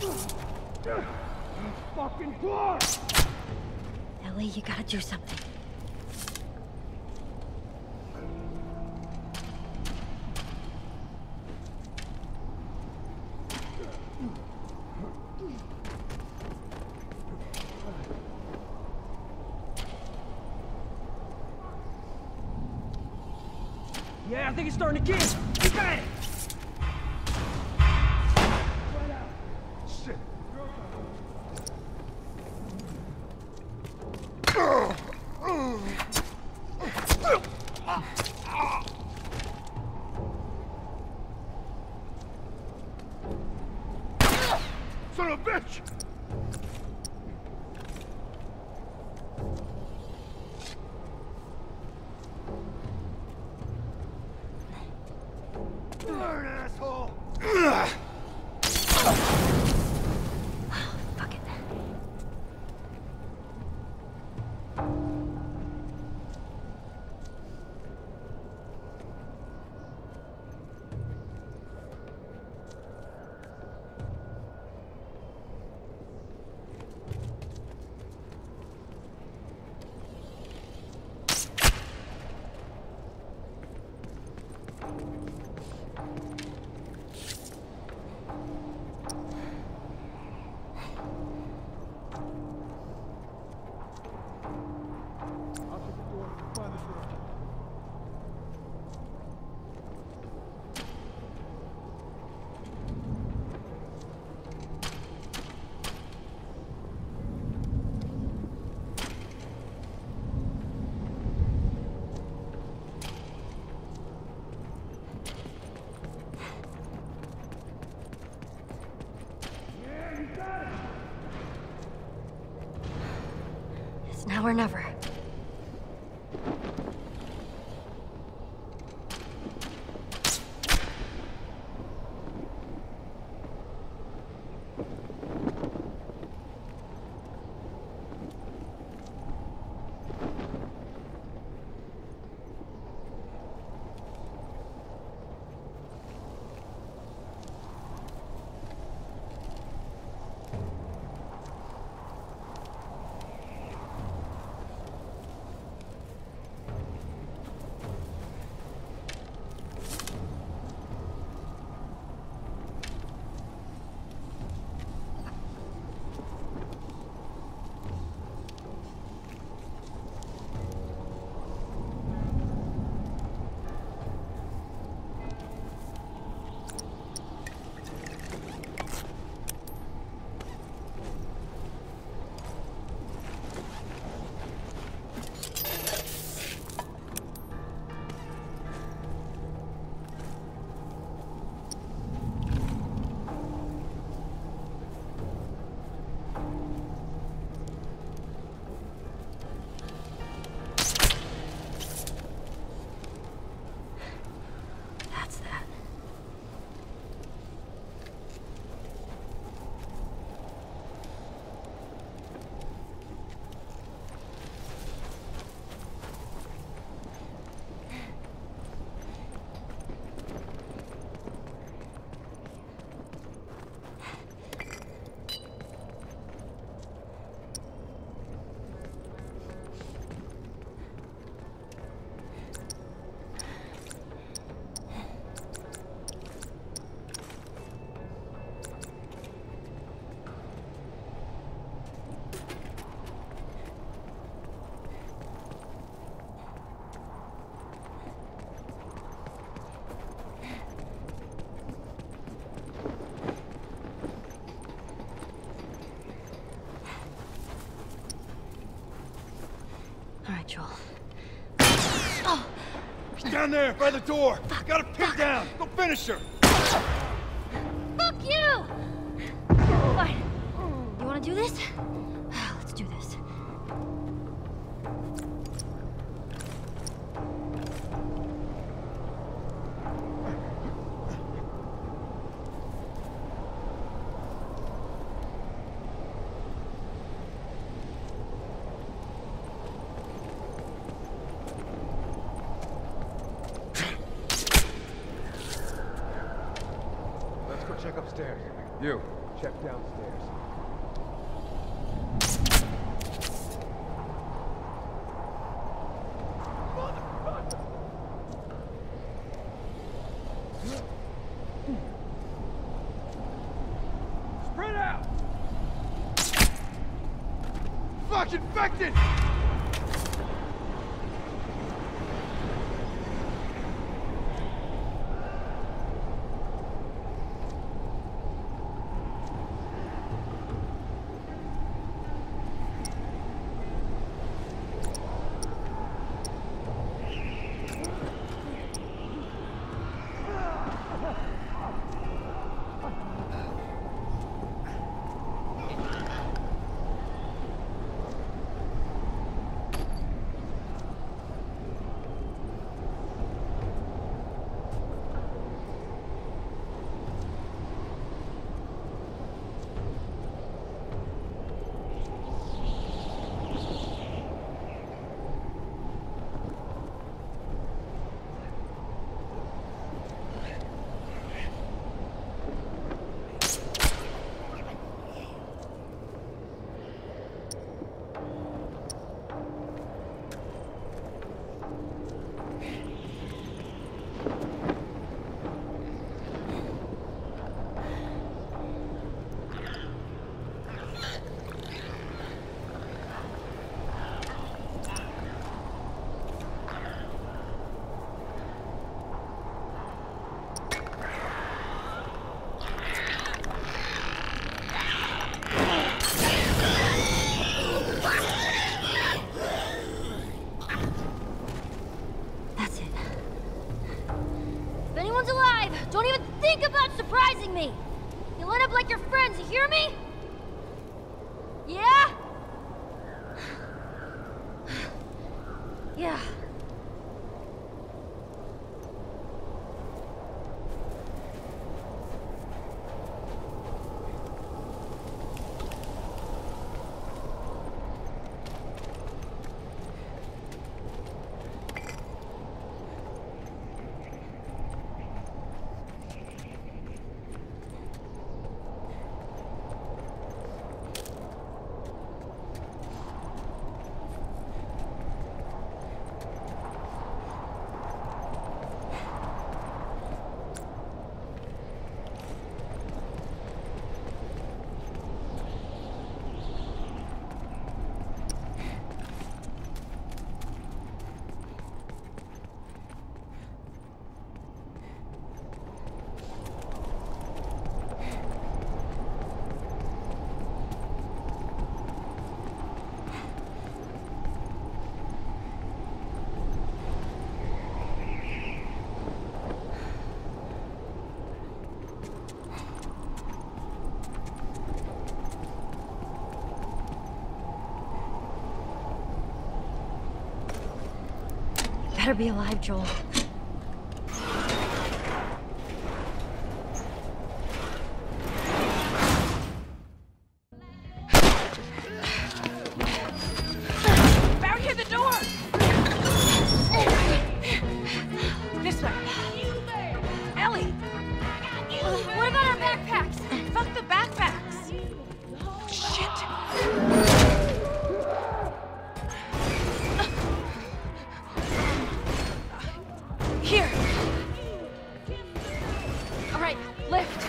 Fucking door! Ellie, you gotta do something. Yeah, I think it's starting to give. You got it! Shit. Son of a bitch! Burn, asshole! Fuck it. It's now or never. That's that. All right, Joel. Oh! He's down there, by the door. Got a pin down. Go finish her. Fuck you! Fine. You wanna do this? Let's do this. Let's go check upstairs. You, check downstairs. Spread out! Fuck infected! Don't even think about surprising me! You'll end up like your friends, you hear me? Yeah? Yeah. Better be alive, Joel. Barricade the door! This way. Ellie! What about our backpacks? Fuck the backpacks! Shit! Here! Alright, lift.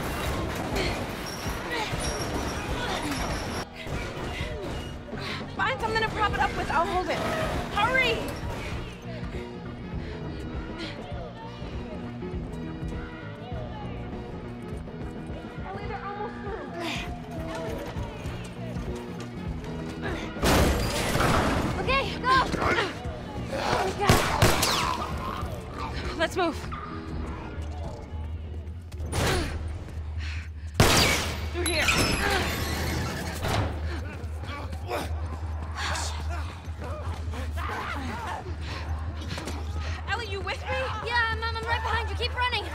Find something to prop it up with, I'll hold it. Hurry! Ellie, they're almost through. Okay, go! Let's move. Through here. Ellie, you with me? Yeah, I'm right behind you. Keep running.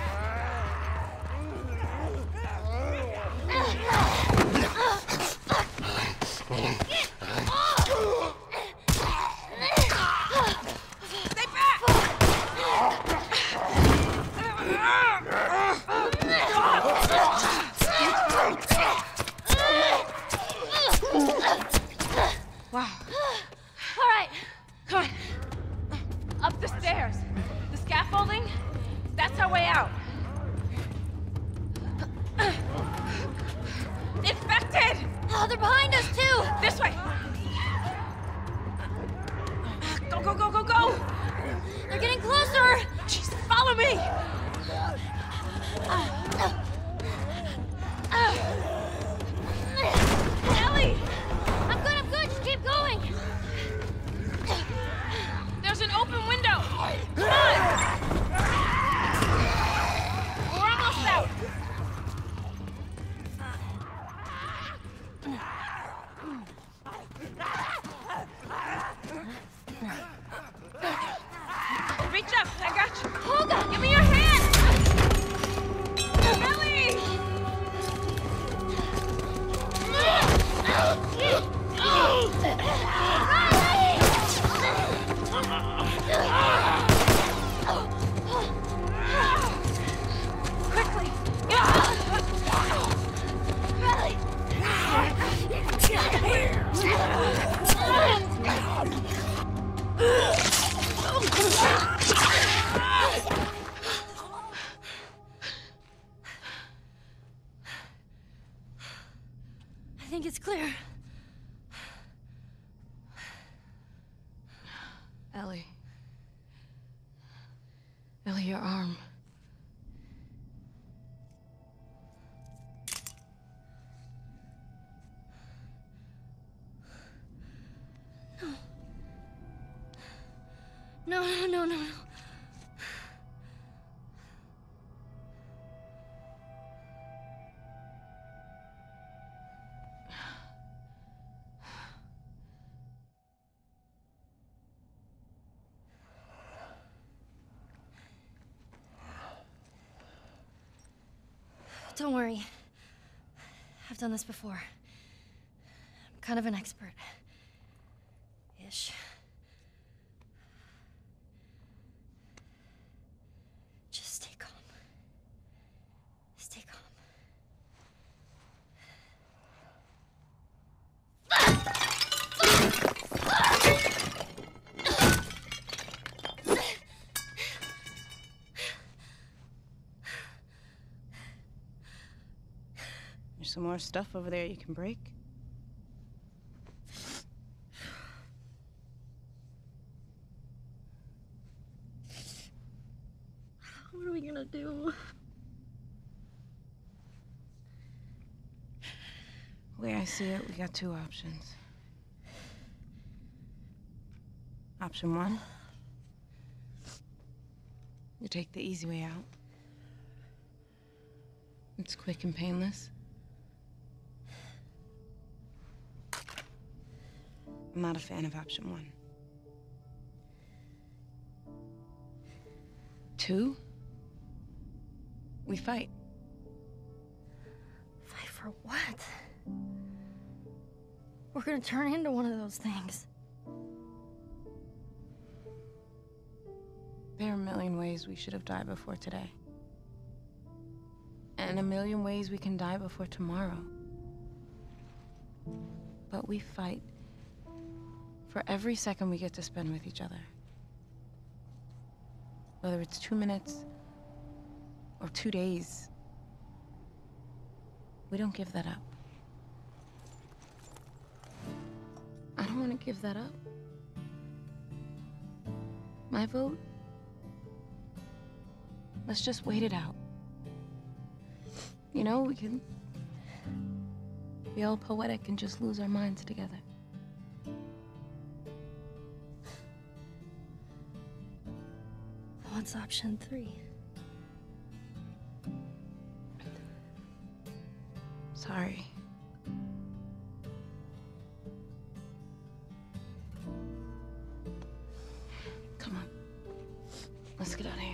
Stay back! out. Infected! Oh, they're behind us, too! This way! Go, go, go, go, go! They're getting closer! Jeez, follow me! Ellie! I'm good, just keep going! There's an open window! Come on! We're almost out! Reach up, I got you. Olga! Give me your hand! Ellie! Quickly! I think it's clear. Ellie. Ellie, your arm. No. No. Don't worry. I've done this before. I'm kind of an expert. Ish. Just stay calm. Stay calm. There's some more stuff over there you can break. What are we gonna do? The way I see it, we got two options. Option one, you take the easy way out. It's quick and painless. I'm not a fan of option one. Two, we fight. Fight for what? We're gonna turn into one of those things. There are a million ways we should have died before today. And a million ways we can die before tomorrow. But we fight for every second we get to spend with each other. Whether it's 2 minutes or 2 days, we don't give that up. I don't want to give that up. My vote? Let's just wait it out. You know, we can be all poetic and just lose our minds together. What's option 3? Sorry. Come on. Let's get out of here.